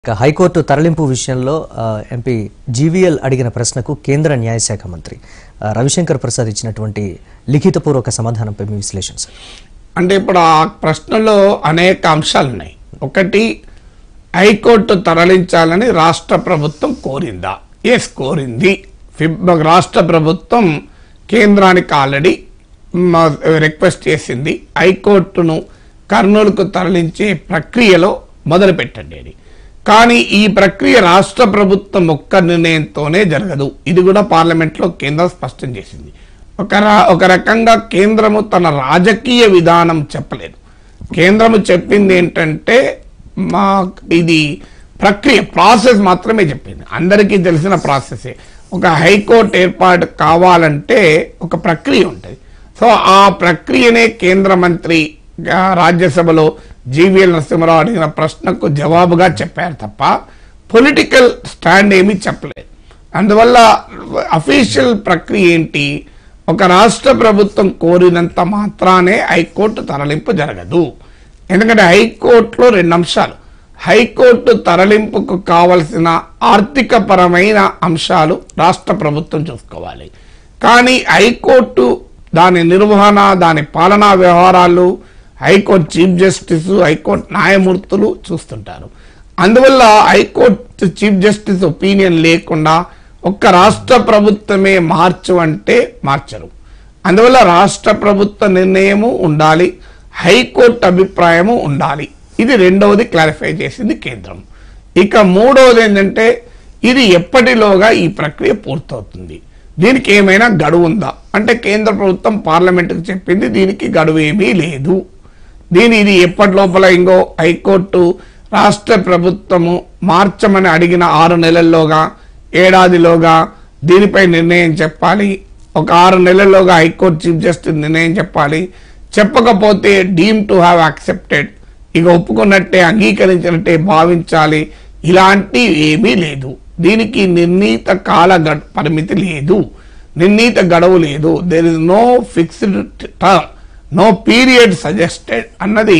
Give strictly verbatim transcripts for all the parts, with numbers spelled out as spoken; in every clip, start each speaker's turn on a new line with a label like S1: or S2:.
S1: High court తరలింపు విషయంలో MP GVL అడిగిన ప్రశ్నకు కేంద్ర న్యాయశాఖ మంత్రి రవిశంకర్ ప్రసాద్ ఇచ్చినటువంటి లిఖితపూర్వక సమాధానంపై మీ విశ్లేషణ సార్.
S2: అంటే ఇప్పుడు ఆ ప్రశ్నలో అనేక అంశాలు ఉన్నాయి. ఒకటి, హైకోర్టు తరలించాలని రాష్ట్ర ప్రభుత్వం కోరిందా? ఎస్, కోరింది. రాష్ట్ర ప్రభుత్వం కేంద్రానికి ఆల్రెడీ రిక్వెస్ట్ చేసింది హైకోర్టును కర్నూలుకు తరలించే ప్రక్రియలో మొదలు పెట్టండి అని. కానీ ఈ ప్రక్రియ రాష్ట్ర ప్రభుత్వం ఒక్క నిర్ణయంతోనే జరగదు. ఇది కూడా పార్లమెంట్లో కేంద్రం స్పష్టం చేసింది. ఒక ఒక రకంగా కేంద్రము తన రాజకీయ విధానం చెప్పలేదు. కేంద్రము చెప్పింది ఏంటంటే మా ఇది ప్రక్రియ ప్రాసెస్ మాత్రమే చెప్పింది. అందరికీ తెలిసిన ప్రాసెసే. ఒక హైకోర్టు ఏర్పాటు కావాలంటే ఒక ప్రక్రియ ఉంటుంది. సో ఆ ప్రక్రియనే కేంద్ర మంత్రి రాజ్యసభలో జీవీఎల్ నరసింహారావు అడిగిన ప్రశ్నకు జవాబుగా చెప్పారు తప్ప పొలిటికల్ స్టాండ్ ఏమీ చెప్పలేదు. అందువల్ల అఫీషియల్ ప్రక్రియ ఏంటి? ఒక రాష్ట్ర ప్రభుత్వం కోరినంత మాత్రానే హైకోర్టు తరలింపు జరగదు. ఎందుకంటే హైకోర్టులో రెండు అంశాలు. హైకోర్టు తరలింపుకు కావలసిన ఆర్థిక పరమైన అంశాలు రాష్ట్ర ప్రభుత్వం చూసుకోవాలి. కానీ హైకోర్టు దాని నిర్వహణ, దాని పాలనా వ్యవహారాలు హైకోర్టు చీఫ్ జస్టిస్, హైకోర్టు న్యాయమూర్తులు చూస్తుంటారు. అందువల్ల హైకోర్టు చీఫ్ జస్టిస్ ఒపీనియన్ లేకుండా ఒక్క రాష్ట్ర ప్రభుత్వమే మార్చు అంటే మార్చరు. అందువల్ల రాష్ట్ర ప్రభుత్వ నిర్ణయము ఉండాలి, హైకోర్టు అభిప్రాయము ఉండాలి. ఇది రెండవది క్లారిఫై చేసింది కేంద్రం. ఇక మూడవది ఏంటంటే ఇది ఎప్పటిలోగా ఈ ప్రక్రియ పూర్తవుతుంది, దీనికి ఏమైనా గడువు ఉందా అంటే కేంద్ర ప్రభుత్వం పార్లమెంటుకు చెప్పింది దీనికి గడువు ఏమీ లేదు. దీని ఇది ఎప్పటి లోపల ఇంకో హైకోర్టు రాష్ట్ర ప్రభుత్వము మార్చమని అడిగిన ఆరు నెలల్లోగా ఏడాదిలోగా దీనిపై నిర్ణయం చెప్పాలి. ఒక ఆరు నెలల్లోగా హైకోర్టు చీఫ్ జస్టిస్ నిర్ణయం చెప్పాలి. చెప్పకపోతే డీమ్ టు హ్యావ్ యాక్సెప్టెడ్, ఇక ఒప్పుకున్నట్టే అంగీకరించినట్టే భావించాలి. ఇలాంటి ఏమీ లేదు. దీనికి నిర్ణీత కాల పరిమితి లేదు, నిర్ణీత గడువు లేదు. There is no fixed term, no period suggested అన్నది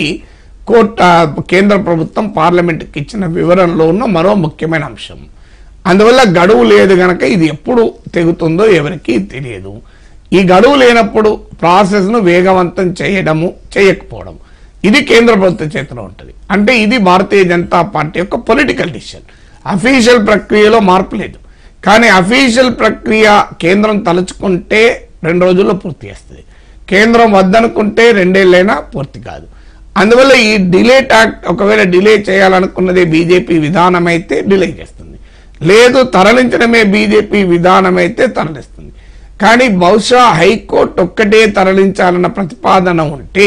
S2: కోర్టు కేంద్ర ప్రభుత్వం పార్లమెంట్కి ఇచ్చిన వివరణలో ఉన్న మరో ముఖ్యమైన అంశం. అందువల్ల గడువు లేదు గనక ఇది ఎప్పుడు తెగుతుందో ఎవరికి తెలియదు. ఈ గడువు లేనప్పుడు ప్రాసెస్ను వేగవంతం చేయడము చేయకపోవడం ఇది కేంద్ర ప్రభుత్వ చేతిలో ఉంటుంది. అంటే ఇది భారతీయ జనతా పార్టీ యొక్క పొలిటికల్ డిసిషన్. అఫీషియల్ ప్రక్రియలో మార్పు లేదు. కానీ అఫీషియల్ ప్రక్రియ కేంద్రం తలుచుకుంటే రెండు రోజుల్లో పూర్తి చేస్తుంది, కేంద్రం వద్దనుకుంటే రెండేళ్ళైనా పూర్తి కాదు. అందువల్ల ఈ డిలే టాక్ట్ ఒకవేళ డిలే చేయాలనుకున్నదే బీజేపీ విధానం అయితే డిలే చేస్తుంది, లేదు తరలించడమే బీజేపీ విధానం అయితే తరలిస్తుంది. కానీ బహుశా హైకోర్టు ఒక్కటే తరలించాలన్న ప్రతిపాదన ఉంటే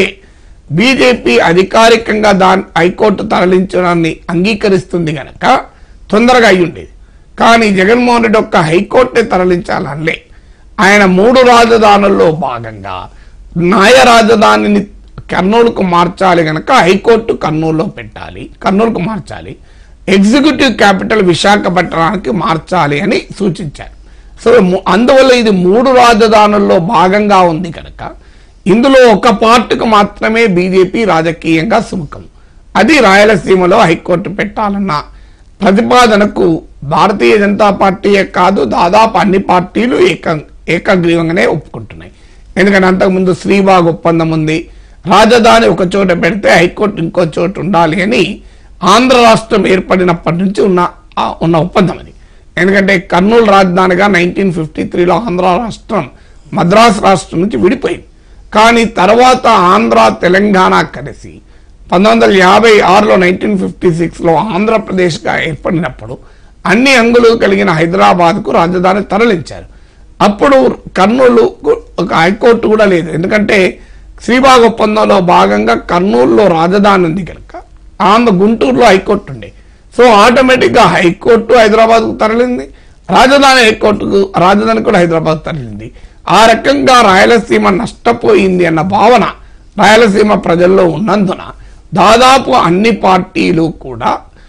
S2: బీజేపీ అధికారికంగా దాని హైకోర్టు తరలించడాన్ని అంగీకరిస్తుంది గనక తొందరగా అయి ఉండేది. కానీ జగన్మోహన్ రెడ్డి ఒక్క హైకోర్టే తరలించాలనలే. ఆయన మూడు రాజధానుల్లో భాగంగా న్యాయ రాజధానిని కర్నూలుకు మార్చాలి గనక హైకోర్టు కర్నూలులో పెట్టాలి, కర్నూలుకు మార్చాలి, ఎగ్జిక్యూటివ్ క్యాపిటల్ విశాఖపట్నానికి మార్చాలి అని సూచించారు. సో అందువల్ల ఇది మూడు రాజధానుల్లో భాగంగా ఉంది కనుక ఇందులో ఒక పార్టీకి మాత్రమే బీజేపీ రాజకీయంగా సుముఖం. అది రాయలసీమలో హైకోర్టు పెట్టాలన్న ప్రతిపాదనకు భారతీయ జనతా పార్టీయే కాదు దాదాపు అన్ని పార్టీలు ఏక ఏకగ్రీవంగానే ఒప్పుకుంటున్నాయి. ఎందుకంటే అంతకుముందు శ్రీబాగ్ ఒప్పందం ఉంది, రాజధాని ఒక చోట పెడితే హైకోర్టు ఇంకో చోటు ఉండాలి అని ఆంధ్ర రాష్ట్రం ఏర్పడినప్పటి నుంచి ఉన్న ఉన్న ఒప్పందం అది. ఎందుకంటే కర్నూలు రాజధానిగా నైన్టీన్ ఫిఫ్టీ త్రీలో ఆంధ్ర రాష్ట్రం మద్రాసు రాష్ట్రం నుంచి విడిపోయింది. కానీ తర్వాత ఆంధ్ర తెలంగాణ కలిసి పంతొమ్మిది వందల యాభై ఆరులో నైన్టీన్ ఫిఫ్టీ సిక్స్లో ఆంధ్రప్రదేశ్గా ఏర్పడినప్పుడు అన్ని అంగులు కలిగిన హైదరాబాద్కు రాజధాని తరలించారు. అప్పుడు కర్నూలు ఒక హైకోర్టు కూడా లేదు. ఎందుకంటే శ్రీబాగ్ ఒప్పందంలో భాగంగా కర్నూలులో రాజధాని ఉంది కనుక ఆంధ్ర గుంటూరులో హైకోర్టు ఉండే. సో ఆటోమేటిక్గా హైకోర్టు హైదరాబాద్కు తరలింది, రాజధాని హైకోర్టుకు రాజధాని కూడా హైదరాబాద్ తరలింది. ఆ రకంగా రాయలసీమ నష్టపోయింది అన్న భావన రాయలసీమ ప్రజల్లో ఉన్నందున దాదాపు అన్ని పార్టీలు కూడా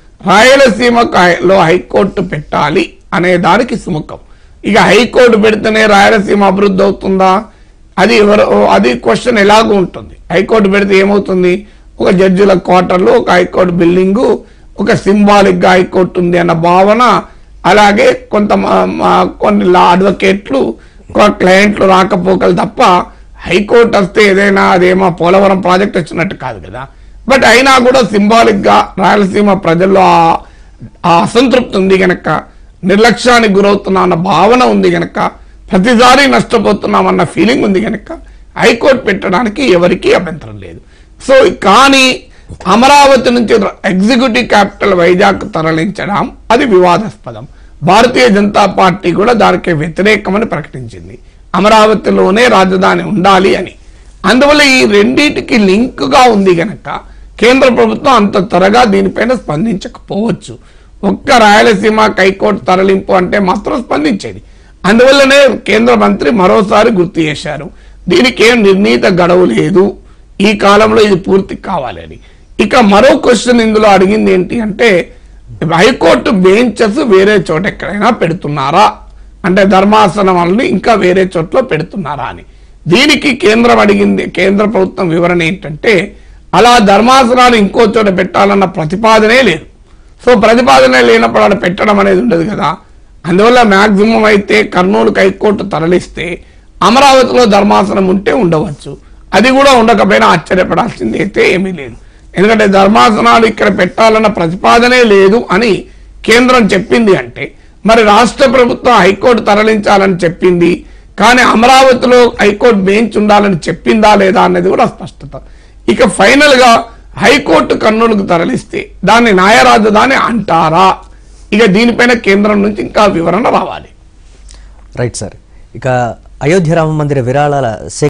S2: రాయలసీమలో హైకోర్టు పెట్టాలి అనే దానికి సుముఖం. ఇక హైకోర్టు పెడితేనే రాయలసీమ అభివృద్ధి అవుతుందా? అది ఎవరు అది క్వశ్చన్ ఎలాగూ ఉంటుంది. హైకోర్టు పెడితే ఏమవుతుంది? ఒక జడ్జిల క్వార్టర్లో ఒక హైకోర్టు బిల్డింగు ఒక సింబాలిక్ గా హైకోర్టు ఉంది అన్న భావన, అలాగే కొంత కొన్ని లా అడ్వకేట్లు క్లయింట్లు రాకపోకలు తప్ప హైకోర్టు వస్తే ఏదైనా అదేమో పోలవరం ప్రాజెక్ట్ వచ్చినట్టు కాదు కదా. బట్ అయినా కూడా సింబాలిక్ గా రాయలసీమ ప్రజల్లో ఆ అసంతృప్తి ఉంది గనక, నిర్లక్ష్యానికి గురవుతున్నా అన్న భావన ఉంది గనక, ప్రతిసారి నష్టపోతున్నామన్న ఫీలింగ్ ఉంది గనక హైకోర్టు పెట్టడానికి ఎవరికీ అభ్యంతరం లేదు. సో కానీ అమరావతి నుంచి ఎగ్జిక్యూటివ్ క్యాపిటల్ వైజాగ్ తరలించడం అది వివాదాస్పదం. భారతీయ జనతా పార్టీ కూడా దానికి వ్యతిరేకమని ప్రకటించింది, అమరావతిలోనే రాజధాని ఉండాలి అని. అందువల్ల ఈ రెండింటికి లింక్గా ఉంది గనక కేంద్ర ప్రభుత్వం అంత త్వరగా దీనిపైన స్పందించకపోవచ్చు. ఒక్క రాయలసీమ హైకోర్టు తరలింపు అంటే మాత్రం స్పందించేది. అందువల్లనే కేంద్ర మంత్రి మరోసారి గుర్తు చేశారు, దీనికి ఏం నిర్ణీత గడువు లేదు, ఈ కాలంలో ఇది పూర్తి కావాలని. ఇక మరో క్వశ్చన్ ఇందులో అడిగింది ఏంటి అంటే, హైకోర్టు బెంచెస్ వేరే చోట ఎక్కడైనా పెడుతున్నారా అంటే ధర్మాసనం వాళ్ళని ఇంకా వేరే చోట్ల పెడుతున్నారా అని. దీనికి కేంద్రం అడిగింది, కేంద్ర ప్రభుత్వం వివరణ ఏంటంటే అలా ధర్మాసనాలు ఇంకో చోట పెట్టాలన్న ప్రతిపాదనే లేదు. సో ప్రతిపాదనే లేనప్పుడు అలా పెట్టడం అనేది ఉండదు కదా. అందువల్ల మ్యాక్సిమం అయితే కర్నూలుకు హైకోర్టు తరలిస్తే అమరావతిలో ధర్మాసనం ఉంటే ఉండవచ్చు, అది కూడా ఉండకపోయినా ఆశ్చర్యపడాల్సింది అయితే ఏమీ లేదు. ఎందుకంటే ధర్మాసనాలు ఇక్కడ పెట్టాలన్న ప్రతిపాదనే లేదు అని కేంద్రం చెప్పింది అంటే, మరి రాష్ట్ర ప్రభుత్వం హైకోర్టు తరలించాలని చెప్పింది కానీ అమరావతిలో హైకోర్టు బెంచ్ ఉండాలని చెప్పిందా లేదా అన్నది కూడా స్పష్టత. ఇక ఫైనల్ గా హైకోర్టు కర్నూలుకు తరలిస్తే దాన్ని న్యాయ రాజధాని అంటారా? ఇక దీనిపైన కేంద్రం నుంచి ఇంకా వివరణ రావాలి.
S1: Right sir. ఇక అయోధ్య రామ మందిర విరాళాల